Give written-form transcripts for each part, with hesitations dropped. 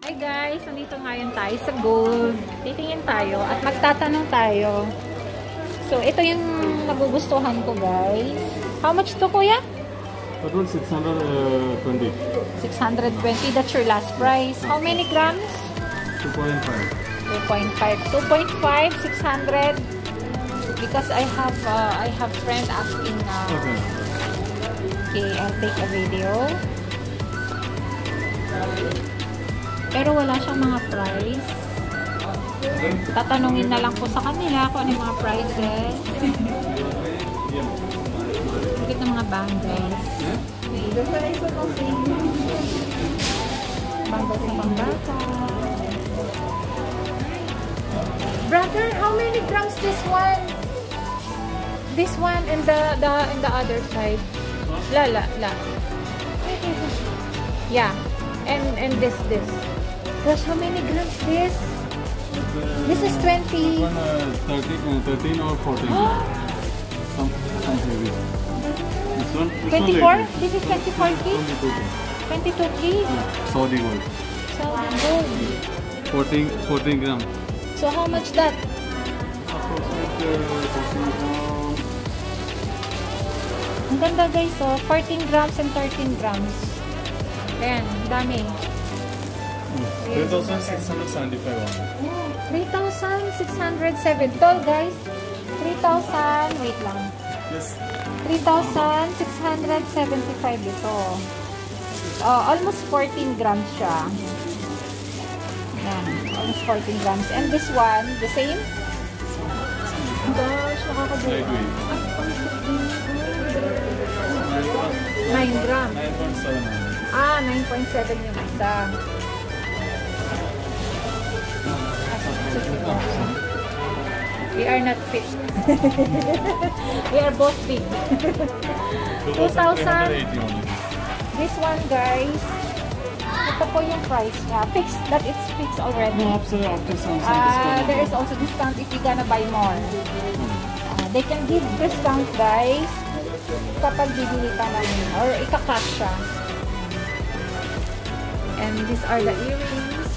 Hi guys, nandito ngayon tayo sa gold. Titingin tayo at magtatanong tayo. So, ito yung nagugustuhan ko guys. How much to kuya? That was 620. 620, that's your last price. How many grams? 2.5. 2.5. 2.5, 600. Because I have friend asking Okay. Okay, I'll take a video. Pero wala siyang mga price. Tatanungin na lang ko sa kanila kung ano yung mga prices. Bakit ng mga bangles? Bangles sa pambata. Brother, how many grams this one? This one and the other side. La. Yeah. And this. Gosh, how many grams this? This is 20. 13 or 14. some heavy. This one 24? This is 24 kg? 22 22 kg? Saudi gold. Saudi gold. 14 gram. So how much that? Ang ganda guys, so 14 grams and 13 grams. Ayan, dami. 3,675 only. 3,607. Tall guys. 3,000, wait lang. Yes. 3,675 ito. Almost 14 grams siya. Ayan, almost 14 grams. And this one, the same? Oh gosh, nakakabuha. 9 grams. 9.7. 9.7 yung isa. We are not fit. We are both big. 2,000. This one guys, ito po yung price niya. Fixed, that it's fixed already. No, after some discount. There is also discount if you gonna buy more. They can give discount guys kapag bibili ka namin or ika-cash siya. And these are the earrings.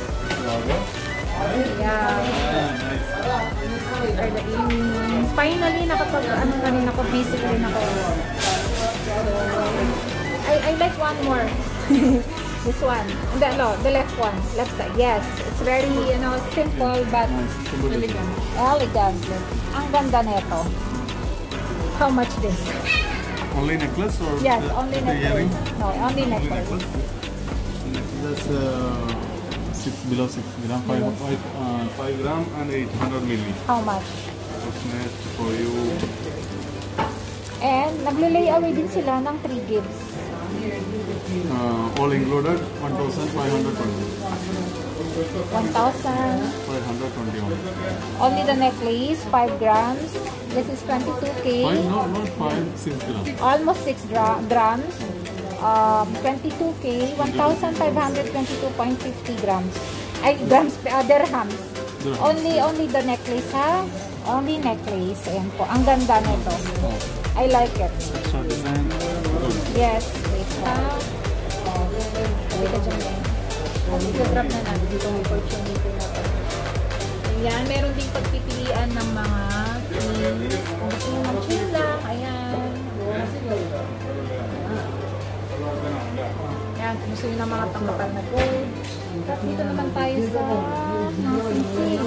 Yeah. These are the earrings. Finally, rin ako, busy rin ako. So, I like one more. This one. The left one. Left side. Yes. It's very, simple but elegant. Ang ganda nito. How much this? Only necklace or? Yes, only necklace. No, only necklace. That's below 6 gram, 5 gram and 800 milli. How much? Approximate for you. And naglilay away din sila ng 3 gigs. All included 1,520. 1,521. Only the necklace, 5 grams. This is 22K. No, not 5, 6 grams. Almost 6 grams. 22K, 1,522.50 grams. Ay, grams, dirhams. Only the necklace, ha? Only necklace. Ayan po. Ang ganda nito. I like it. Yes. Wait, ha? Wait ka dyan, eh. I-drop na natin itong opportunity na to. Ayan, meron din pagpipilian ng mga things. Kung gusto nyo mag-chill lang, ayan. Ayan, kung gusto nyo ng mga pangkapal na gold. At dito naman tayo sa singsing.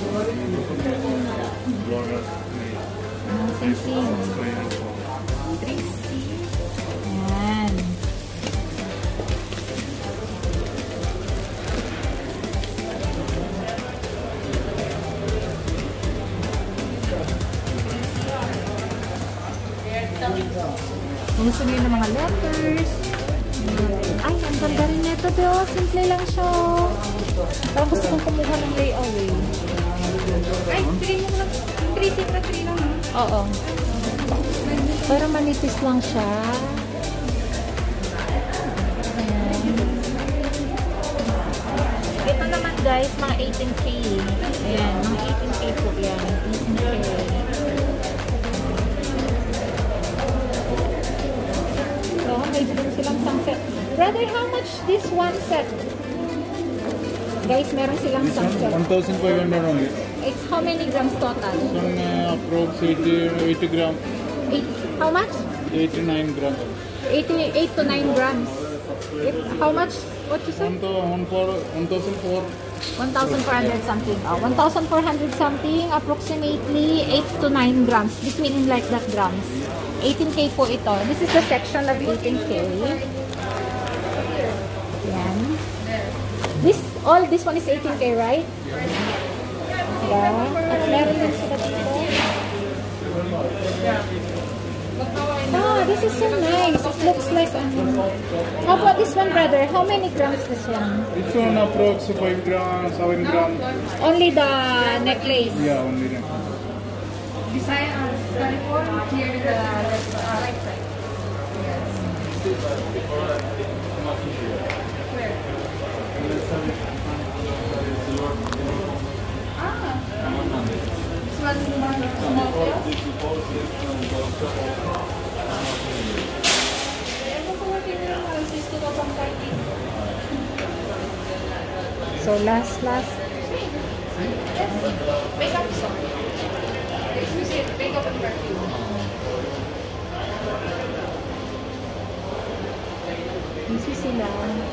Singsing. 3C. Ayan. Kung gusto nyo ng mga letters. Ay, ang ganda rin nito, Deo. Simple lang siya. Parang gusto kong kumuha ng layaway. Ay, 3 lang. 3 lang. Oo. Parang manipis lang siya. Ayan. Ito naman guys, mga 18K. Ayan, mga 18K po yan. 18K. So, may din silang isang set. Brother, how much this one set? Guys, meron silang This one sunset. 1,500 only. It's how many grams total? This one approx 80 gram, How much? 89 gram. 8 to 9 grams. How much? What you said? 1,400. 1,400 something. 1,400 something, approximately 8 to 9 grams. Between like that grams. 18K po ito. This is the section of 18K. Yan. This one is 18K, right? Yeah. At meron din sila dito. This is so nice. It looks like how about this one, brother? How many grams this one? This one approx 5 gram, 7 gram. Only the necklace. Yeah, only that. Design on California here in the right side. So last. Makeup song. Exclusive makeup and perfume. Easy sila.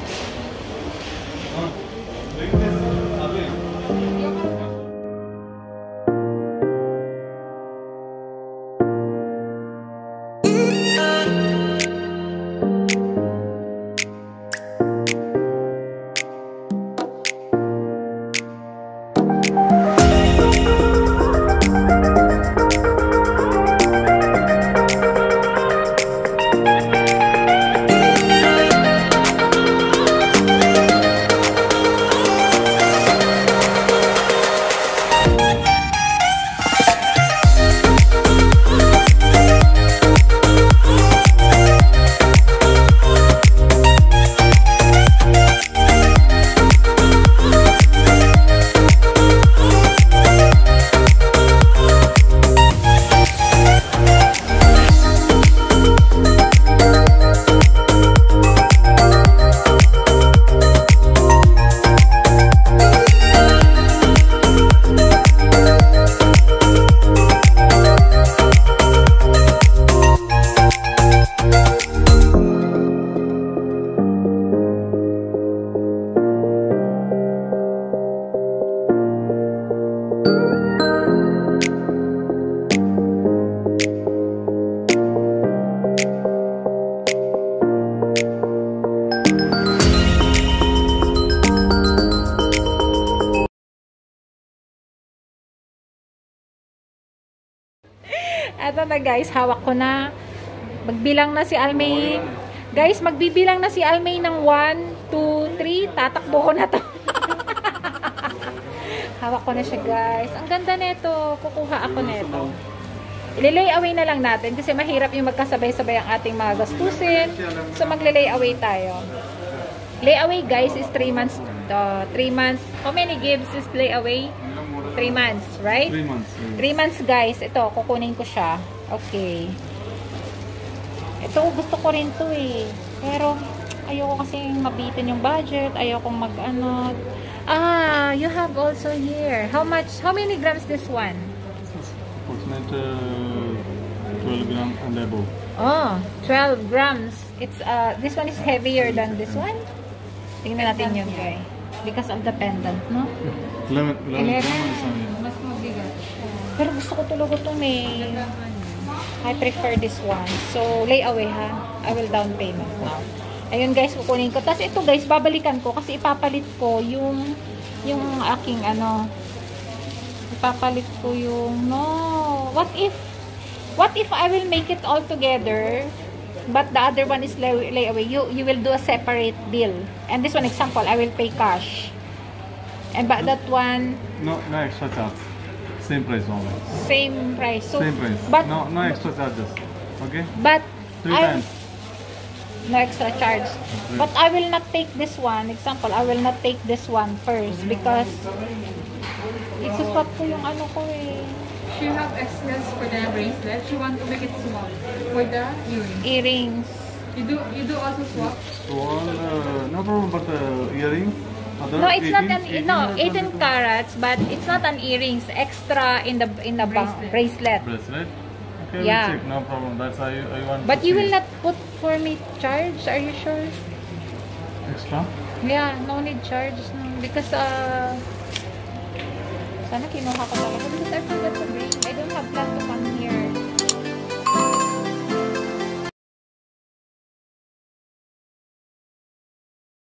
Eto na guys, hawak ko na. Magbilang na si Almay. Guys, magbibilang na si Almay ng 1, 2, 3. Tatakbo ko na to. Hawak ko na siya guys. Ang ganda nito. Kukuha ako nito. Ililay away na lang natin kasi mahirap yung magkasabay-sabay ang ating mga gastusin. So maglilay away tayo. Layaway guys is 3 months. 3 months. How many gives is layaway? 3 months, right? 3 months. 3 months guys. Ito, kukunin ko siya. Okay. Ito, gusto ko rin to eh. Pero, ayoko kasi mabitin yung budget. Ayoko mag-ano. You have also here. How many grams this one? Approximate 12 gram and above. Oh, 12 grams. It's, this one is heavier than this one. Tingnan natin yun guys. Because of the pendant, no? 11 gram. Mas mabigat. Pero gusto ko talaga ito may. I prefer this one. So, lay away ha. I will down payment now. Ayun guys, kukunin ko. Tapos ito guys, babalikan ko kasi ipapalit ko yung aking ano. Ipapalit ko yung What if I will make it all together? But the other one is lay away. You will do a separate bill. And this one example, I will pay cash. And but that one, No extra charge. Same price only. same price. So, Same price. But No extra charges. Okay? But 3 times. no extra charge. But I will not take this one. Example, I will not take this one first because isuswap ko yung ano ko eh. She have excess for the bracelet. She want to make it small for the earrings. Earrings. You do also swap. So all, no problem, but earring Other No, it's not 18 no, or 18 22? carats, but it's not an earrings. Extra in the bracelet. Bracelet? Okay, Yeah. we'll check. No problem. That's I want But to you see. will not put for me charge. Are you sure? Extra? Yeah, no need charge. No, because sana kinuha ko talaga because I forgot to bring. I don't have plan to come here.